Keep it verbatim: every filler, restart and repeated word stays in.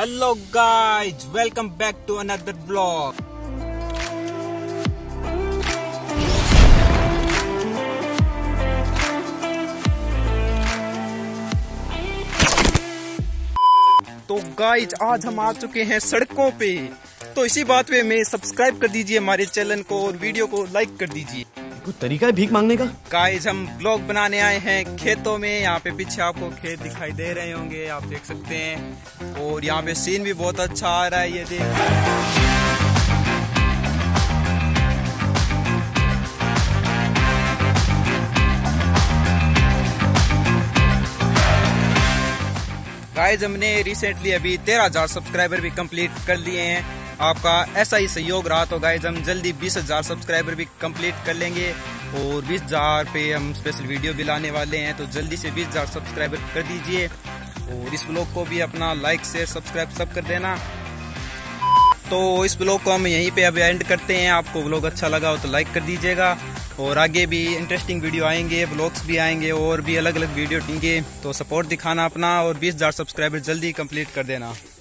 Hello guys, welcome back to another vlog. तो guys आज हम आ चुके हैं सड़कों पे, तो इसी बात पे में सब्सक्राइब कर दीजिए हमारे चैनल को और वीडियो को लाइक कर दीजिए। कुछ तरीका है भीख मांगने का। गाइज हम ब्लॉग बनाने आए हैं खेतों में। यहाँ पे पीछे आपको खेत दिखाई दे रहे होंगे, आप देख सकते हैं। और यहाँ पे सीन भी बहुत अच्छा आ रहा है, ये देख। गाइज हमने रिसेंटली अभी तेरह हजार सब्सक्राइबर भी कंप्लीट कर लिए हैं। आपका ऐसा ही सहयोग रहा तो गाइज हम जल्दी बीस हजार सब्सक्राइबर भी कंप्लीट कर लेंगे और बीस हजार पे हम स्पेशल वीडियो भी लाने वाले हैं। तो जल्दी से बीस हजार सब्सक्राइबर कर दीजिए और इस ब्लॉग को भी अपना लाइक शेयर सब्सक्राइब सब कर देना। तो इस ब्लॉग को हम यहीं पे अब एंड करते हैं। आपको ब्लॉग अच्छा लगा हो तो लाइक कर दीजिएगा और आगे भी इंटरेस्टिंग वीडियो आएंगे, ब्लॉग्स भी आएंगे और भी अलग अलग वीडियो देंगे। तो सपोर्ट दिखाना अपना और बीस हजार सब्सक्राइबर जल्दी कंप्लीट कर देना।